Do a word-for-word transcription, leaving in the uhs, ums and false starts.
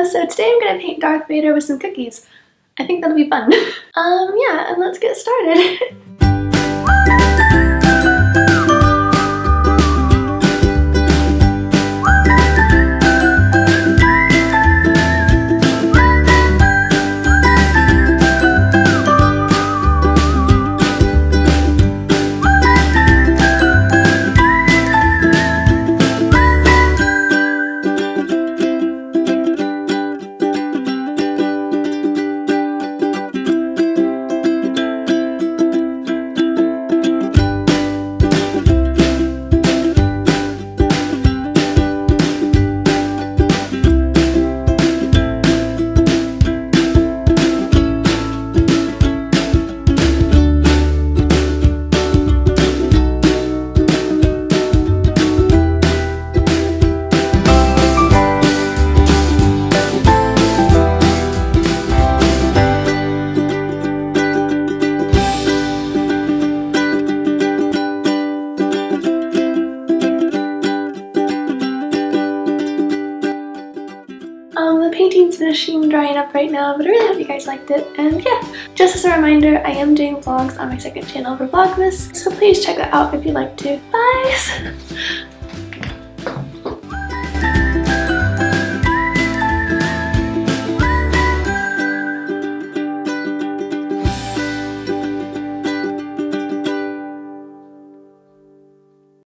so today I'm gonna paint Darth Vader with some cookies. I think that'll be fun. um, yeah, and let's get started. Um, the painting's finishing drying up right now, but I really hope you guys liked it. And yeah, just as a reminder, I am doing vlogs on my second channel for Vlogmas, so please check that out if you'd like to. Bye!